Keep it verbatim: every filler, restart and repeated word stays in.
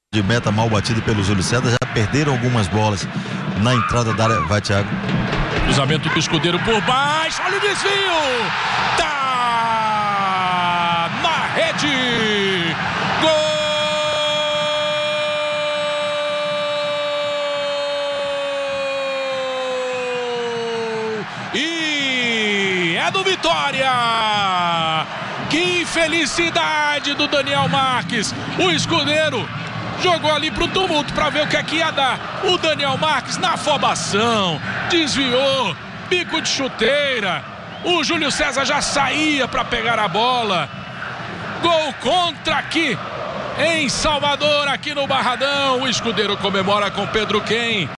De meta mal batido pelo Júlio César, já perderam algumas bolas na entrada da área. Vai, Thiago. Cruzamento do Escudeiro por baixo, olha o desvio! Tá na rede! Gol! E é do Vitória! Que felicidade do Daniel Marques! O Escudeiro jogou ali pro tumulto para ver o que é que ia dar. O Daniel Marques na afobação, desviou, bico de chuteira. O Júlio César já saía para pegar a bola. Gol contra aqui em Salvador, aqui no Barradão. O Escudeiro comemora com Pedro Quem.